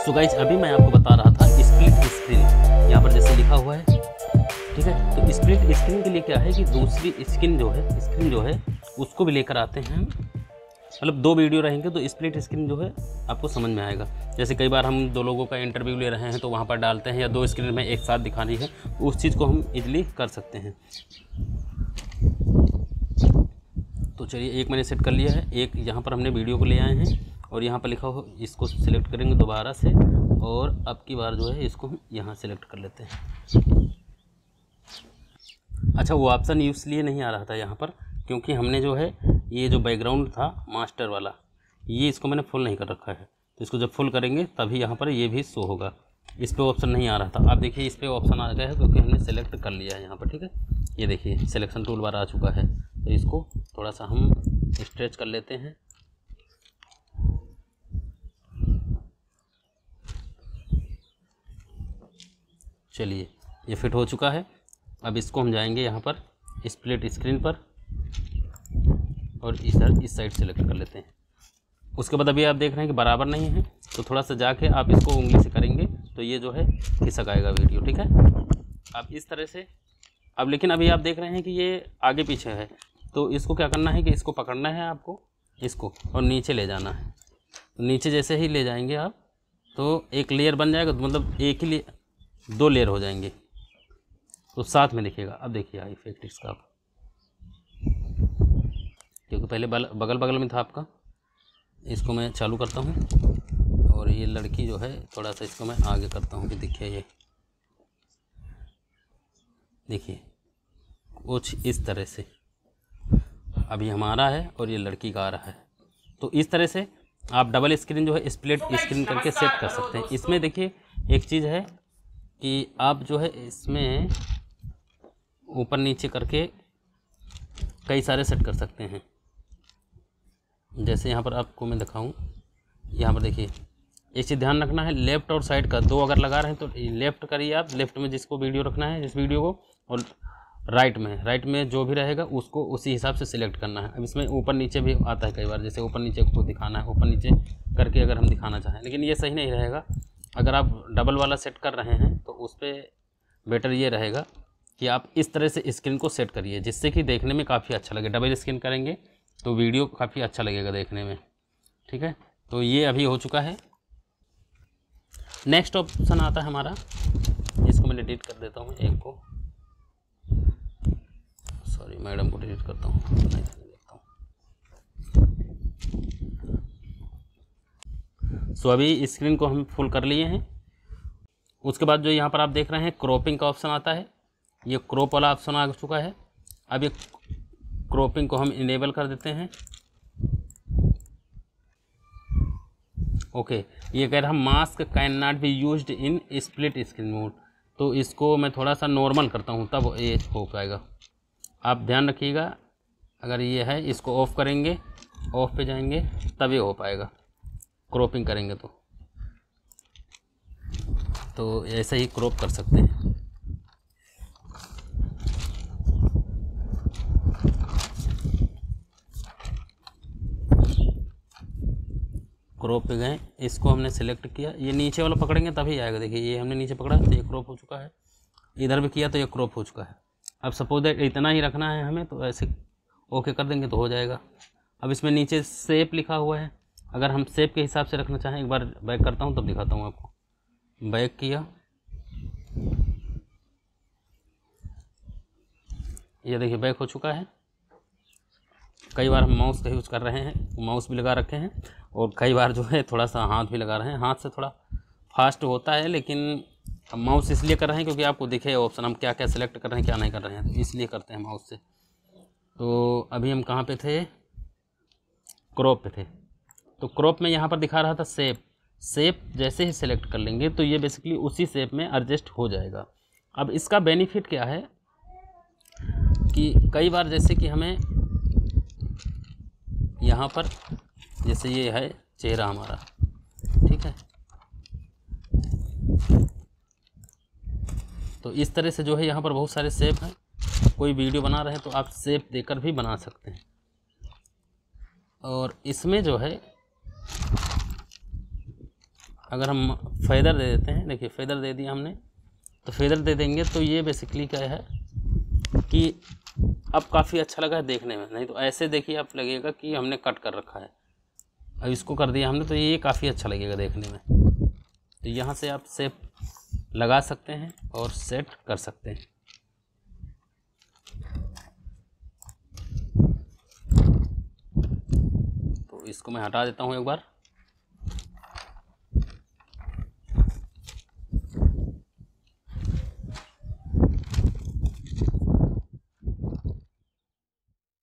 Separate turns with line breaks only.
So guys अभी मैं आपको बता रहा था स्प्लिट स्क्रीन, यहाँ पर जैसे लिखा हुआ है, ठीक है। तो स्प्लिट स्क्रीन के लिए क्या है कि दूसरी स्क्रीन जो है उसको भी लेकर आते हैं, मतलब दो वीडियो रहेंगे तो स्प्लिट स्क्रीन जो है आपको समझ में आएगा। जैसे कई बार हम दो लोगों का इंटरव्यू ले रहे हैं तो वहाँ पर डालते हैं, या दो स्क्रीन में एक साथ दिखानी है, उस चीज़ को हम इजीली कर सकते हैं। तो चलिए एक मैंने सेट कर लिया है, एक यहाँ पर हमने वीडियो को ले आए हैं और यहाँ पर लिखा हो, इसको सिलेक्ट करेंगे दोबारा से और अब की बार जो है इसको हम यहाँ सेलेक्ट कर लेते हैं। अच्छा, वो ऑप्शन इसलिए नहीं आ रहा था यहाँ पर क्योंकि हमने जो है ये जो बैकग्राउंड था मास्टर वाला, ये इसको मैंने फुल नहीं कर रखा है। तो इसको जब फुल करेंगे तभी यहाँ पर ये भी शो होगा। इस पर ऑप्शन नहीं आ रहा था, आप देखिए इस पर ऑप्शन आ गया है क्योंकि हमने सेलेक्ट कर लिया है यहाँ पर, ठीक है। ये देखिए सिलेक्शन टूल बार आ चुका है। तो इसको थोड़ा सा हम स्ट्रेच कर लेते हैं। चलिए ये फिट हो चुका है। अब इसको हम जाएंगे यहाँ पर स्प्लिट स्क्रीन पर और इस साइड सेलेक्ट कर लेते हैं। उसके बाद अभी आप देख रहे हैं कि बराबर नहीं है, तो थोड़ा सा जाके आप इसको उंगली से करेंगे तो ये जो है खिसक आएगा वीडियो, ठीक है। आप इस तरह से, अब लेकिन अभी आप देख रहे हैं कि ये आगे पीछे है, तो इसको क्या करना है कि इसको पकड़ना है आपको, इसको और नीचे ले जाना है। तो नीचे जैसे ही ले जाएंगे आप तो एक लेयर बन जाएगा, मतलब एक ही दो लेयर हो जाएंगे, तो साथ में दिखेगा। अब देखिए इफेक्ट इसका, आप क्योंकि पहले बगल बगल में था आपका। इसको मैं चालू करता हूँ और ये लड़की जो है थोड़ा सा इसको मैं आगे करता हूँ कि दिखे, ये देखिए कुछ इस तरह से अभी हमारा है और ये लड़की का आ रहा है। तो इस तरह से आप डबल स्क्रीन जो है स्प्लिट स्क्रीन करके सेट कर सकते हैं। इसमें देखिए एक चीज़ है कि आप जो है इसमें ऊपर नीचे करके कई सारे सेट कर सकते हैं। जैसे यहाँ पर आपको मैं दिखाऊं, यहाँ पर देखिए एक चीज़ ध्यान रखना है, लेफ़्ट और साइड का दो अगर लगा रहे हैं तो लेफ़्ट करिए आप, लेफ़्ट में जिसको वीडियो रखना है जिस वीडियो को, और राइट में जो भी रहेगा उसको उसी हिसाब से सिलेक्ट करना है। अब इसमें ऊपर नीचे भी आता है कई बार, जैसे ऊपर नीचे को दिखाना है, ऊपर नीचे करके अगर हम दिखाना चाहें, लेकिन ये सही नहीं रहेगा। अगर आप डबल वाला सेट कर रहे हैं तो उस पर बेटर ये रहेगा कि आप इस तरह से स्क्रीन को सेट करिए जिससे कि देखने में काफ़ी अच्छा लगे। डबल स्क्रीन करेंगे तो वीडियो काफ़ी अच्छा लगेगा देखने में, ठीक है। तो ये अभी हो चुका है। नेक्स्ट ऑप्शन आता है हमारा, इसको मैं डिलीट कर देता हूँ, एक को, सॉरी मैडम को डिलीट करता हूँ, नहीं देखता हूँ। सो अभी स्क्रीन को हम फुल कर लिए हैं। उसके बाद जो यहाँ पर आप देख रहे हैं क्रॉपिंग का ऑप्शन आता है, ये क्रॉप वाला ऑप्शन आ चुका है। अब ये क्रॉपिंग को हम इनेबल कर देते हैं। ओके, ये कह रहा है mask can not be used in split screen mode, तो इसको मैं थोड़ा सा नॉर्मल करता हूँ तब ये हो पाएगा। आप ध्यान रखिएगा, अगर ये है इसको ऑफ़ करेंगे, ऑफ़ पे जाएंगे तब ये हो पाएगा, क्रॉपिंग करेंगे तो ऐसे ही क्रॉप कर सकते हैं। क्रॉप पे गए, इसको हमने सेलेक्ट किया, ये नीचे वाला पकड़ेंगे तभी आएगा। देखिए ये हमने नीचे पकड़ा तो ये क्रॉप हो चुका है, इधर भी किया तो ये क्रॉप हो चुका है। अब सपोज दैट इतना ही रखना है हमें, तो ऐसे ओके कर देंगे तो हो जाएगा। अब इसमें नीचे शेप लिखा हुआ है, अगर हम शेप के हिसाब से रखना चाहें, एक बार बैक करता हूँ तब दिखाता हूँ आपको। बैक किया, ये देखिए बैक हो चुका है। कई बार हम माउस का यूज़ कर रहे हैं, माउस भी लगा रखे हैं, और कई बार जो है थोड़ा सा हाथ भी लगा रहे हैं। हाथ से थोड़ा फास्ट होता है, लेकिन हम माउस इसलिए कर रहे हैं क्योंकि आपको दिखे ऑप्शन, हम क्या क्या सिलेक्ट कर रहे हैं क्या नहीं कर रहे हैं, तो इसलिए करते हैं माउस से। तो अभी हम कहाँ पे थे, क्रॉप पे थे। तो क्रॉप में यहाँ पर दिखा रहा था शेप जैसे ही सिलेक्ट कर लेंगे तो ये बेसिकली उसी शेप में एडजस्ट हो जाएगा। अब इसका बेनिफिट क्या है कि कई बार जैसे कि हमें यहाँ पर, जैसे ये है चेहरा हमारा, ठीक है, तो इस तरह से जो है यहाँ पर बहुत सारे शेप हैं। कोई वीडियो बना रहे हैं तो आप शेप देकर भी बना सकते हैं। और इसमें जो है अगर हम फेदर दे देते हैं, देखिए फेदर दे दिया हमने, तो फेदर दे देंगे तो ये बेसिकली क्या है कि अब काफ़ी अच्छा लगा है देखने में। नहीं तो ऐसे देखिए आप लगेगा कि हमने कट कर रखा है। अब इसको कर दिया हमने तो ये काफ़ी अच्छा लगेगा देखने में। तो यहाँ से आप शेप लगा सकते हैं और सेट कर सकते हैं। तो इसको मैं हटा देता हूँ एक बार।